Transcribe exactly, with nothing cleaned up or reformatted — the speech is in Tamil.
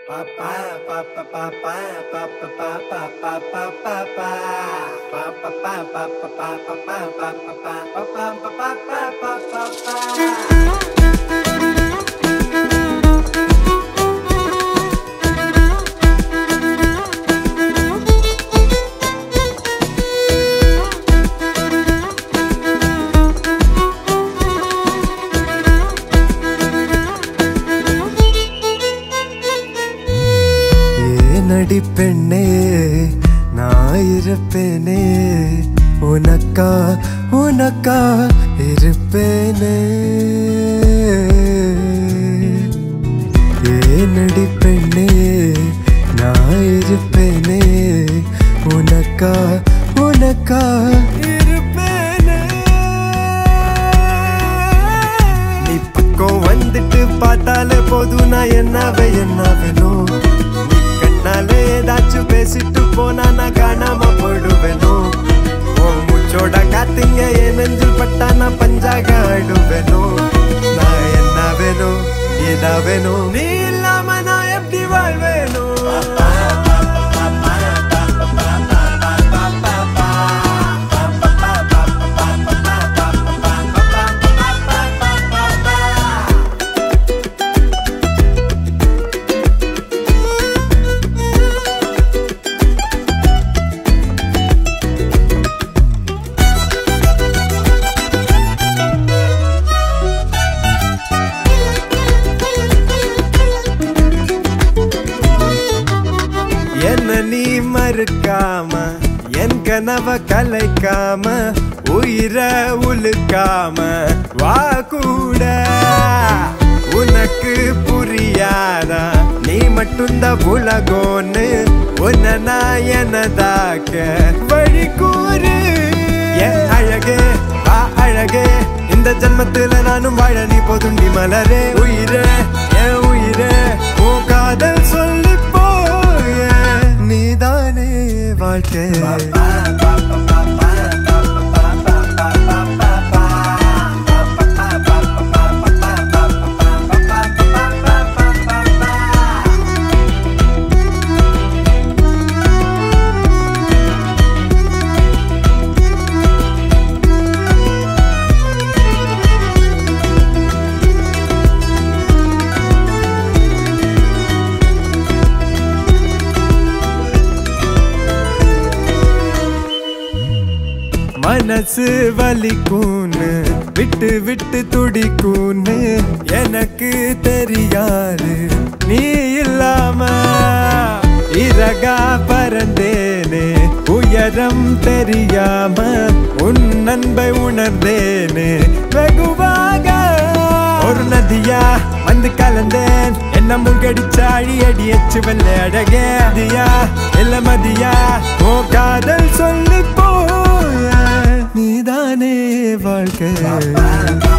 நடி பெண்ணே நான் இருப்பேனே உனக்கா உனக்கா இருப்பேனே ஏ நடி பெண்ணே நான் இருப்பேனே உனக்கா உனக்கா இருப்பேனே நீ பக்கம் வந்துட்டு பார்த்தாலே போதும் நான் என்னவே என்ன வேணும் நாலே ஏதாச்சும் பேசிட்டு போனா நான் காணாம போயிடுவேனோ ஓ மூச்சோட காத்துங்க என் நெஞ்சில் பட்டா நான் பஞ்சாக ஆயிடுவேனோ நான் என்ன வேணும் ஏதா வேணும் நீ இல்லாம நான் எப்படி வாழ்வேனோ என்ன நீ மறுக்காம என் கனவ கலைக்காம உயிர உழுக்காம வா கூட உனக்கு புரியாதா நீ மட்டும்தான் உலகோன்னு உன்ன நான் எனதாக்க வழி கூறு என் அழகே வா அழகே இந்த ஜன்மத்துல நானும் வாழ நீ போதுண்டி மலரே உயிரே என் உயிரே உன் காதல் சொல்லி நீதானே வாழ்க்கை மனசு வலிக்கூன்னு விட்டு விட்டு துடிக்கூன்னு எனக்கு தெரியாது நீ இல்லாம இறகா பறந்தேனே உயரம் தெரியாம உன் அன்பை உணர்ந்தேனே வெகுவாக ஒரு நதியா வந்து கலந்தேன் என்ன முங்கடிச்சா அடி அடி எச்சு வெள்ள அழகே அதியா இல்ல மதியா ஓ காதல் சொல்லி போ நீதானே வாழ்க்கை